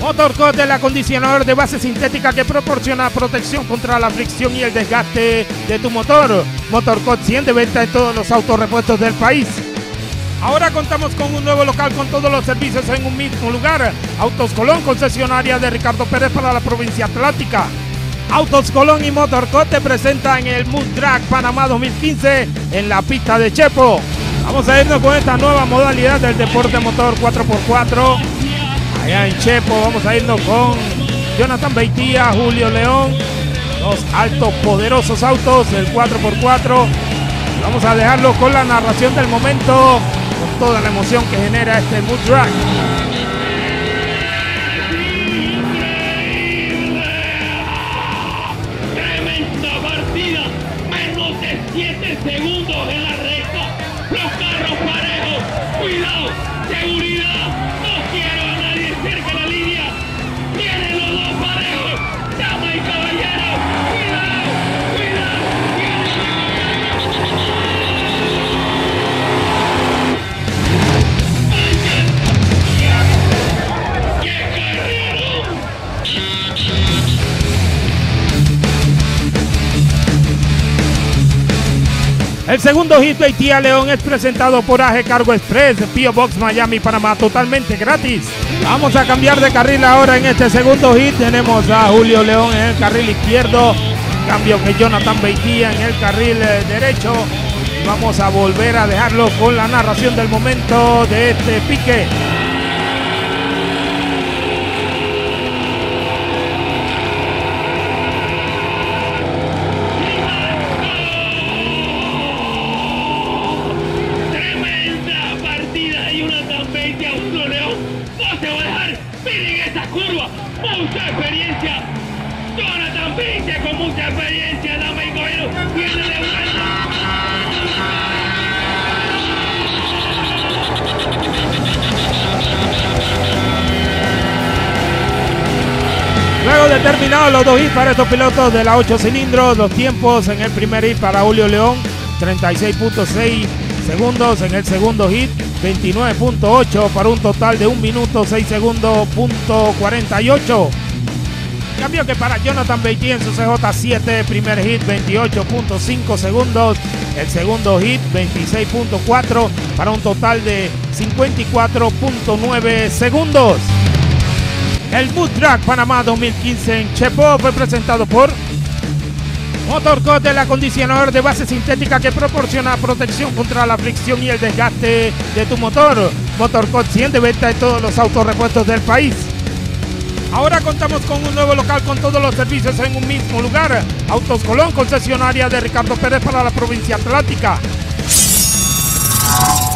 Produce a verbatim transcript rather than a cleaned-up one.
Motorcot, el acondicionador de base sintética que proporciona protección contra la fricción y el desgaste de tu motor. Motorcot cien de venta en todos los autorepuestos del país. Ahora contamos con un nuevo local con todos los servicios en un mismo lugar. Autos Colón, concesionaria de Ricardo Pérez para la provincia atlántica. Autos Colón y Motorcot te presentan el Mud Drag Panamá dos mil quince en la pista de Chepo. Vamos a irnos con esta nueva modalidad del deporte motor cuatro por cuatro. Allá en Chepo vamos a irnos con Jonathan Beitía, Julio León, dos altos poderosos autos del cuatro por cuatro. Vamos a dejarlo con la narración del momento, con toda la emoción que genera este Mud Drag. Tremenda partida, menos de siete segundos en la recta, los carros parejos, cuidado, seguridad, no quiero a nadie cerca de la línea, tienen los dos parejos, damas y caballeros, cuidado, cuidado, ¡qué carrerón! El segundo hit de Beitía León es presentado por A G Cargo Express, P O Box Miami, Panamá, totalmente gratis. Vamos a cambiar de carril ahora en este segundo hit. Tenemos a Julio León en el carril izquierdo, en cambio que Jonathan Beitía en el carril derecho. Y vamos a volver a dejarlo con la narración del momento de este pique. Miren esa curva, mucha experiencia. Jonathan Beitía con mucha experiencia, dama y caballero, viene de vuelta. Luego de terminados los dos hits para estos pilotos de la ocho cilindros, los tiempos en el primer hit para Julio León, treinta y seis punto seis segundos, en el segundo hit veintinueve punto ocho para un total de un minuto seis segundos punto cuarenta y ocho. En cambio que para Jonathan Beitía en su C J siete, primer hit veintiocho punto cinco segundos, el segundo hit veintiséis punto cuatro para un total de cincuenta y cuatro punto nueve segundos. El Mud Drag Panamá dos mil quince en Chepo fue presentado por Motorcot, el acondicionador de base sintética que proporciona protección contra la fricción y el desgaste de tu motor. Motorcot cien de venta en todos los autorepuestos del país. Ahora contamos con un nuevo local con todos los servicios en un mismo lugar. Autos Colón, concesionaria de Ricardo Pérez para la provincia atlántica.